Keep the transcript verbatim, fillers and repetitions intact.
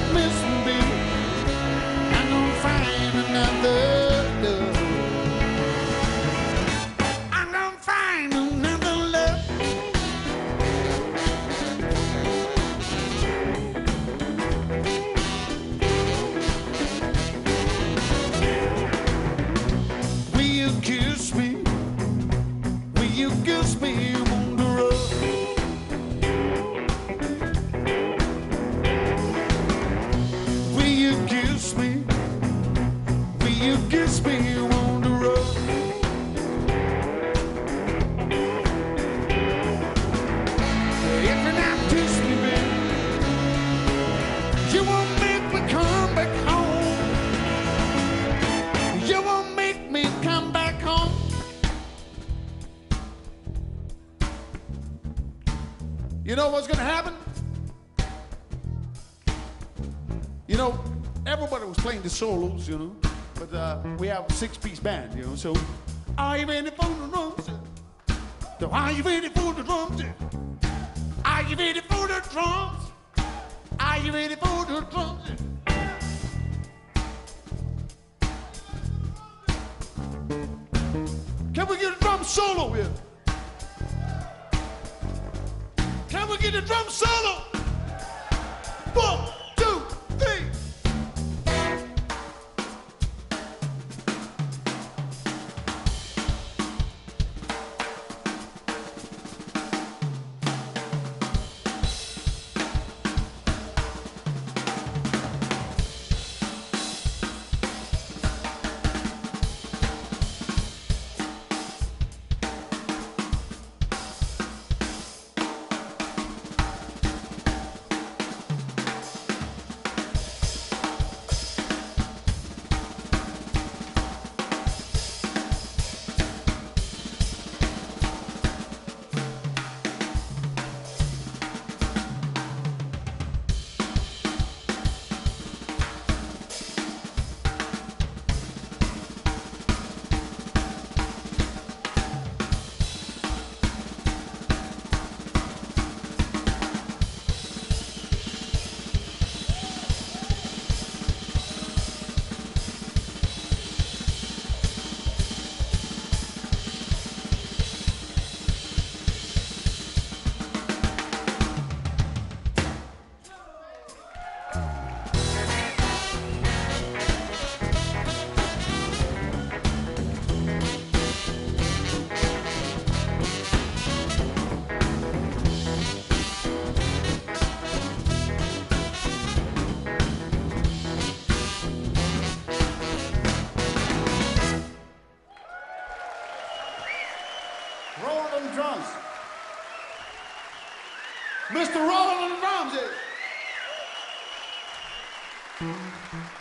missing, baby. I'm gonna find another love. I'm gonna find another love. Will you kiss me? Will you kiss me on the road? Will you kiss me? Will you kiss me on the road? If you're not kiss me, baby, you won't make me come back home. You won't make me come back home. You know what's gonna happen? You know, everybody was playing the solos, you know, but uh, we have a six-piece band, you know, so are you ready for the drums? So are you ready for the drums? Are you ready for the drums? Are you ready for the drums? Can we get a drum solo here? Can we get a drum solo? One, two, three. Roll on the drums. Mister Roll on the drums. Yeah.